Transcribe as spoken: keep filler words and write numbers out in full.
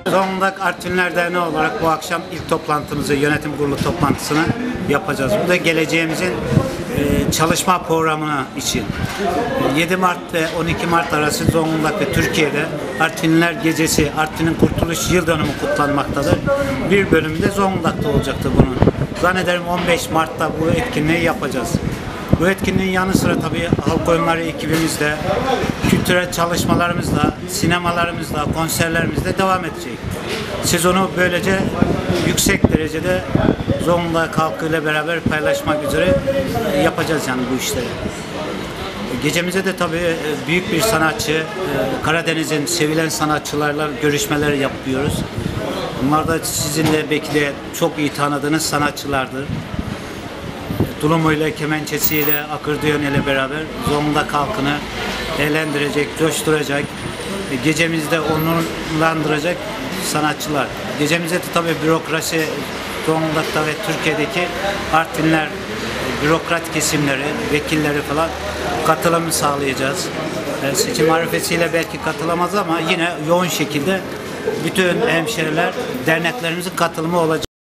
Zonguldak Artvinler Derneği olarak bu akşam ilk toplantımızı, yönetim kurulu toplantısını yapacağız. Bu da geleceğimizin e, çalışma programı için. yedi Mart ve on iki Mart arası Zonguldak ve Türkiye'de Artvinler Gecesi, Artvin'in Kurtuluş Yıl Dönümü kutlanmaktadır. Bir bölümü de Zonguldak'ta olacaktır bunun. Zannederim on beş Mart'ta bu etkinliği yapacağız. Bu etkinliğin yanı sıra tabii halk oyunları ekibimizde, kültürel çalışmalarımızla, sinemalarımızla, konserlerimizle devam edecek. Sezonu böylece yüksek derecede Zonguldak halkıyla beraber paylaşmak üzere yapacağız yani bu işleri. Gecemize de tabii büyük bir sanatçı, Karadeniz'in sevilen sanatçılarla görüşmeler yapıyoruz. Bunlar da sizin de belki de çok iyi tanıdığınız sanatçılardır. Tulumuyla, kemençesiyle, akordiyonuyla beraber Zonguldak halkını eğlendirecek, coşturacak, gecemizde onurlandıracak sanatçılar. Gecemizde de tabii bürokrasi, Zonguldak'ta ve Türkiye'deki Artvinler, bürokrat kesimleri, vekilleri falan katılımı sağlayacağız. Seçim arifesiyle belki katılamaz ama yine yoğun şekilde bütün hemşehriler, derneklerimizin katılımı olacak.